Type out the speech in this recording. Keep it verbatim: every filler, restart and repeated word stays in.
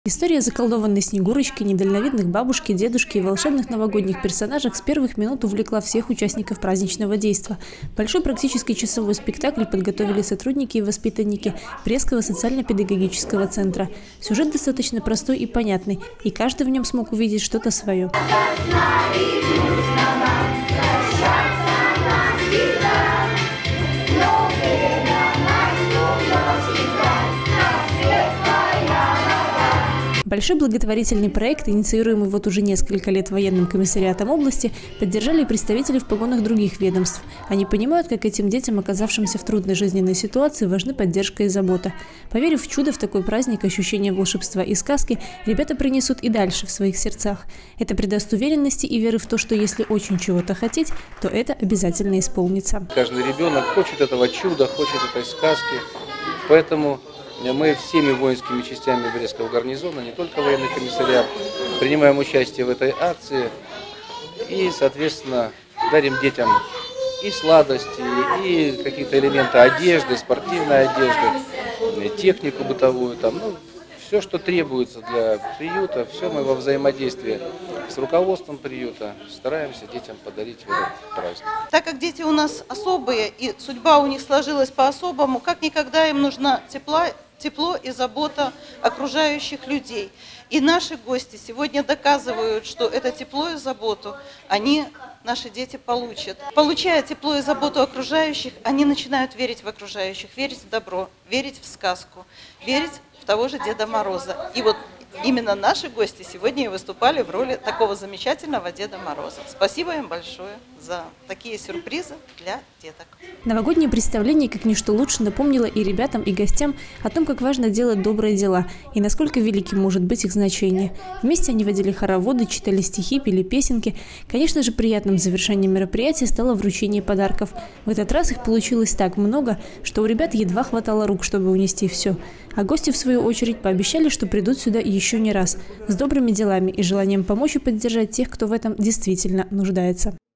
История заколдованной Снегурочки, недальновидных бабушки, дедушки и волшебных новогодних персонажей с первых минут увлекла всех участников праздничного действа. Большой практически часовой спектакль подготовили сотрудники и воспитанники Брестского социально-педагогического центра. Сюжет достаточно простой и понятный, и каждый в нем смог увидеть что-то свое. Большой благотворительный проект, инициируемый вот уже несколько лет военным комиссариатом области, поддержали представители в погонах других ведомств. Они понимают, как этим детям, оказавшимся в трудной жизненной ситуации, важны поддержка и забота. Поверив в чудо, в такой праздник, ощущение волшебства и сказки, ребята принесут и дальше в своих сердцах. Это придаст уверенности и веры в то, что если очень чего-то хотеть, то это обязательно исполнится. Каждый ребенок хочет этого чуда, хочет этой сказки, поэтому мы всеми воинскими частями Брестского гарнизона, не только военный комиссариат, принимаем участие в этой акции и, соответственно, дарим детям и сладости, и какие-то элементы одежды, спортивной одежды, технику бытовую, там, ну, все, что требуется для приюта, все мы во взаимодействии с руководством приюта стараемся детям подарить в этот праздник. Так как дети у нас особые и судьба у них сложилась по-особому, как никогда им нужна тепла, тепло и забота окружающих людей. И наши гости сегодня доказывают, что это тепло и заботу они, наши дети, получат. Получая тепло и заботу окружающих, они начинают верить в окружающих, верить в добро, верить в сказку, верить в того же Деда Мороза. И вот именно наши гости сегодня и выступали в роли такого замечательного Деда Мороза. Спасибо им большое за такие сюрпризы для деток. Новогоднее представление, как ничто лучше, напомнило и ребятам, и гостям о том, как важно делать добрые дела и насколько великим может быть их значение. Вместе они водили хороводы, читали стихи, пели песенки. Конечно же, приятным завершением мероприятия стало вручение подарков. В этот раз их получилось так много, что у ребят едва хватало рук, чтобы унести все. А гости, в свою очередь, пообещали, что придут сюда еще не раз, с добрыми делами и желанием помочь и поддержать тех, кто в этом действительно нуждается.